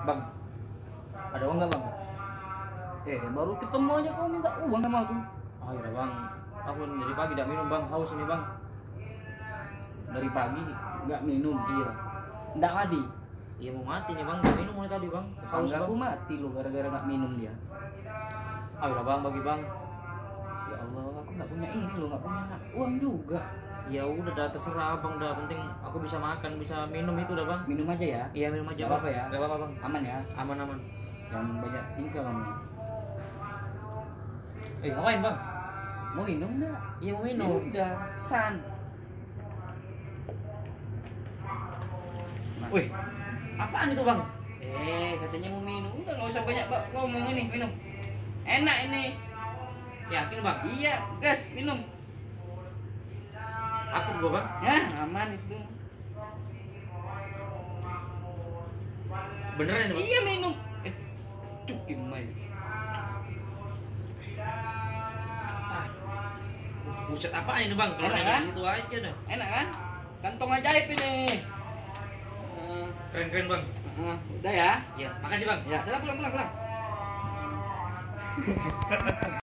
Bang, ada uang nggak bang? Baru ketemu aja kau minta uang sama aku. Oh ya bang, aku dari pagi tidak minum bang, haus ini bang. Dari pagi nggak minum. Iya, Nggak mati. iya mau mati nih bang, nggak minum mulai tadi bang. Haus Tangga aku bang. mati lo gara-gara nggak minum dia. Ah udah bang, bagi bang. Ya Allah, aku nggak punya ini lo, nggak punya uang juga. Ya udah, dah terserah bang, dah penting aku bisa makan, bisa minum itu udah bang. Minum aja ya. Iya minum aja Nggak bang. apa-apa ya. Gak apa-apa bang. Aman ya. Aman aman. Jangan banyak tingkah kamu. Ngapain bang? Mau minum nggak? Iya mau Ya minum. udah, san. Wih, apaan itu bang? Katanya mau minum. Udah nggak usah banyak ngomong ini, minum. Enak ini. Yakin bang? Iya, gas, minum. Aku juga bang. Ya, aman itu. Beneran ini bang? Iya, minum. Cukin main. Buset apaan ini bang? Kalau Enak ada kan? situ aja dah. Enak kan? Kantong ajaib ini. Keren-keren bang. Udah ya. Iya, makasih bang. Ya, sana pulang.